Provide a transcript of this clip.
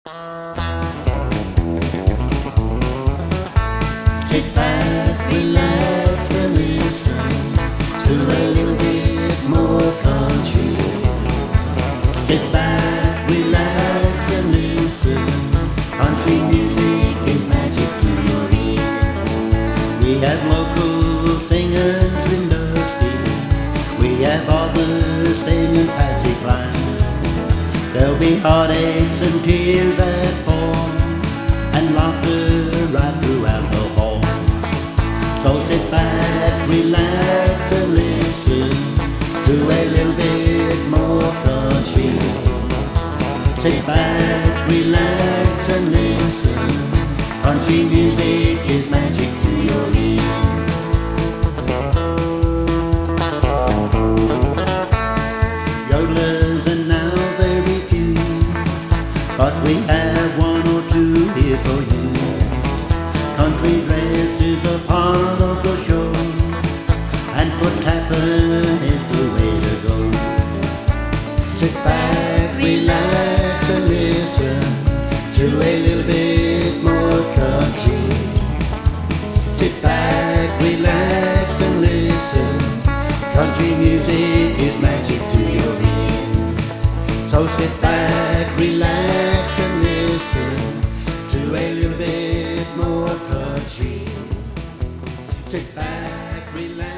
Sit back, relax and listen to a little bit more country. Sit back, relax and listen. Country music is magic to your ears. We have local singers in Dusty. We have others singing Patsy Cline. There'll be heartaches and tears that fall, and laughter right throughout the hall. So sit back, relax and listen to a little bit more country. Sit back, relax and listen. Country music is magic to your ears. Yodelers are now very few, but we have one or two here for you. Country dress is a part of the show, and foot tapping is the way to go. Sit back, relax and listen to a little bit more country. Sit back, relax and listen. Country music is magic to your ears. So sit back, relax and listen to a little bit more country. Sit back, relax.